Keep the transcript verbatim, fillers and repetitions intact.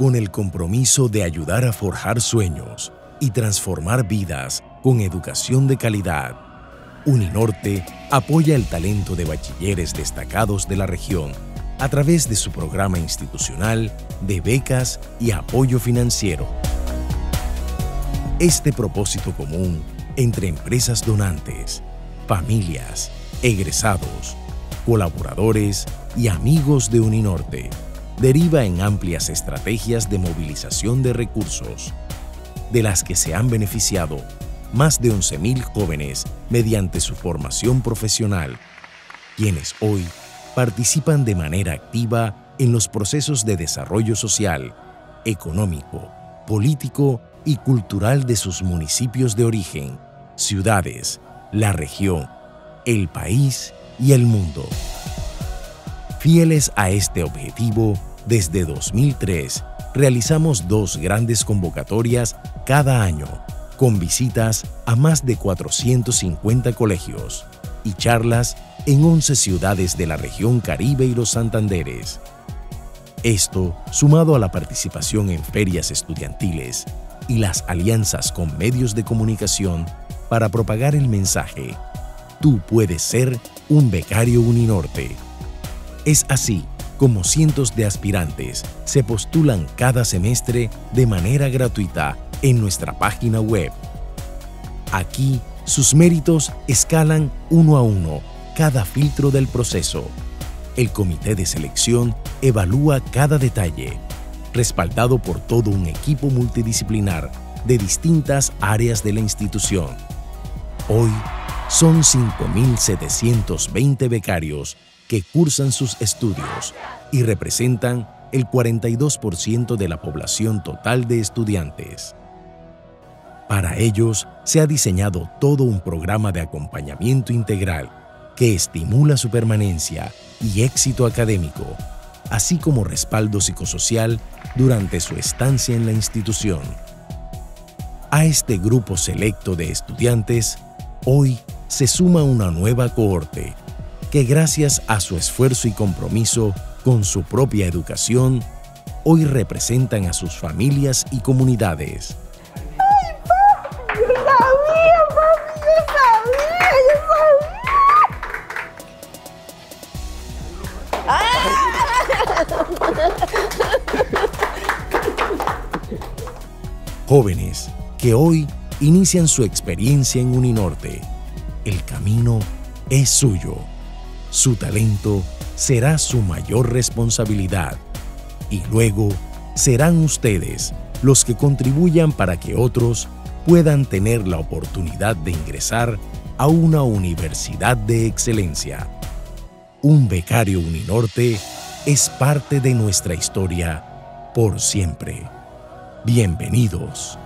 con el compromiso de ayudar a forjar sueños y transformar vidas con educación de calidad. Uninorte apoya el talento de bachilleres destacados de la región a través de su programa institucional de becas y apoyo financiero. Este propósito común entre empresas donantes, familias, egresados, colaboradores y amigos de Uninorte deriva en amplias estrategias de movilización de recursos, de las que se han beneficiado más de once mil jóvenes mediante su formación profesional, quienes hoy participan de manera activa en los procesos de desarrollo social, económico, político y cultural de sus municipios de origen, ciudades, la región, el país y el mundo. Fieles a este objetivo, desde dos mil tres realizamos dos grandes convocatorias cada año, con visitas a más de cuatrocientos cincuenta colegios y charlas en once ciudades de la región Caribe y los Santanderes. Esto, sumado a la participación en ferias estudiantiles y las alianzas con medios de comunicación para propagar el mensaje, tú puedes ser un becario Uninorte. Es así como cientos de aspirantes se postulan cada semestre de manera gratuita en nuestra página web. Aquí, sus méritos escalan uno a uno cada filtro del proceso. El comité de selección evalúa cada detalle, respaldado por todo un equipo multidisciplinar de distintas áreas de la institución. Hoy, son cinco mil setecientos veinte becarios que cursan sus estudios y representan el cuarenta y dos por ciento de la población total de estudiantes. Para ellos, se ha diseñado todo un programa de acompañamiento integral que estimula su permanencia y éxito académico, así como respaldo psicosocial durante su estancia en la institución. A este grupo selecto de estudiantes, hoy se suma una nueva cohorte que, gracias a su esfuerzo y compromiso con su propia educación, hoy representan a sus familias y comunidades. ¡Ay, papi! ¡Yo sabía, papi! ¡Yo sabía! ¡Yo sabía! Jóvenes que hoy inician su experiencia en Uninorte. El camino es suyo. Su talento será su mayor responsabilidad. Y luego serán ustedes los que contribuyan para que otros puedan tener la oportunidad de ingresar a una universidad de excelencia. Un becario Uninorte es parte de nuestra historia por siempre. Bienvenidos.